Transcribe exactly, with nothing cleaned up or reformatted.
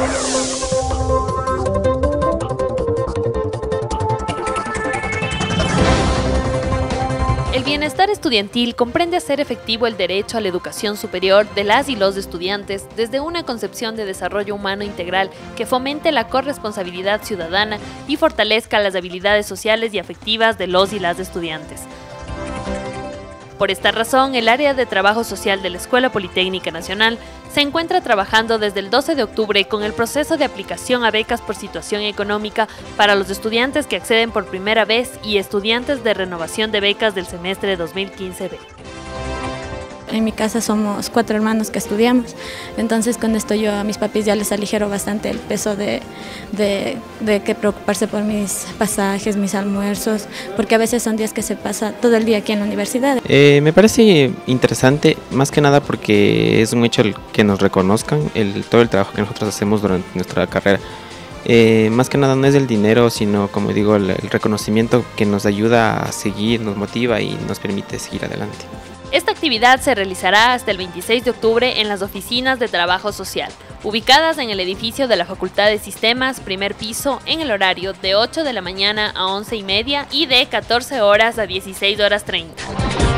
El bienestar estudiantil comprende hacer efectivo el derecho a la educación superior de las y los estudiantes desde una concepción de desarrollo humano integral que fomente la corresponsabilidad ciudadana y fortalezca las habilidades sociales y afectivas de los y las estudiantes. Por esta razón, el área de trabajo social de la Escuela Politécnica Nacional se encuentra trabajando desde el doce de octubre con el proceso de aplicación a becas por situación económica para los estudiantes que acceden por primera vez y estudiantes de renovación de becas del semestre dos mil quince B. En mi casa somos cuatro hermanos que estudiamos, entonces con esto yo a mis papis ya les aligero bastante el peso de, de, de que preocuparse por mis pasajes, mis almuerzos, porque a veces son días que se pasa todo el día aquí en la universidad. Eh, me parece interesante, más que nada porque es un hecho el que nos reconozcan el, todo el trabajo que nosotros hacemos durante nuestra carrera. Eh, más que nada no es el dinero, sino como digo, el, el reconocimiento que nos ayuda a seguir, nos motiva y nos permite seguir adelante. Esta actividad se realizará hasta el veintiséis de octubre en las oficinas de trabajo social, ubicadas en el edificio de la Facultad de Sistemas, primer piso, en el horario de ocho de la mañana a once y media y de catorce horas a dieciséis horas treinta.